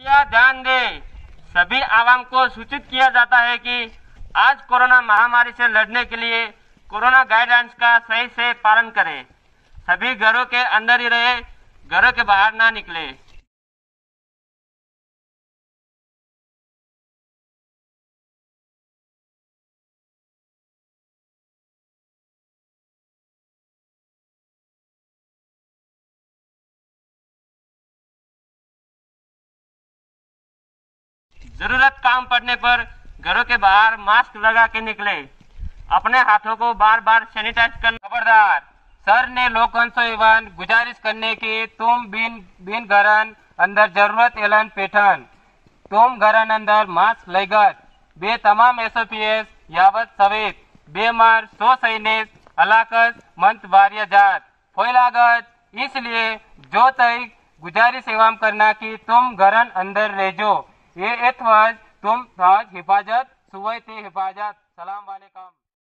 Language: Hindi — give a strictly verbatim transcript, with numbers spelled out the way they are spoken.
कृपया ध्यान दें, सभी आवाम को सूचित किया जाता है कि आज कोरोना महामारी से लड़ने के लिए कोरोना गाइडलाइंस का सही से पालन करें। सभी घरों के अंदर ही रहे, घरों के बाहर ना निकले। जरूरत काम पड़ने पर घरों के बाहर मास्क लगा के निकले। अपने हाथों को बार बार सैनिटाइज करना। खबरदार, सर ने लोगों से एवं गुजारिश करने की तुम बिन बिन घरन अंदर जरूरत एलन पेठन तुम घरन अंदर मास्क लेगत बे तमाम एस ओ पी एस यावत सवेत बेमार सो सैनिक हलाकत मंत वार्य जात फैलागत। इसलिए जो तय गुजारिश एवं करना कि तुम घरन अंदर रहो। ये एतवाज तुम हिफाजत सुवैते हिफाजत। सलाम वालेकुम।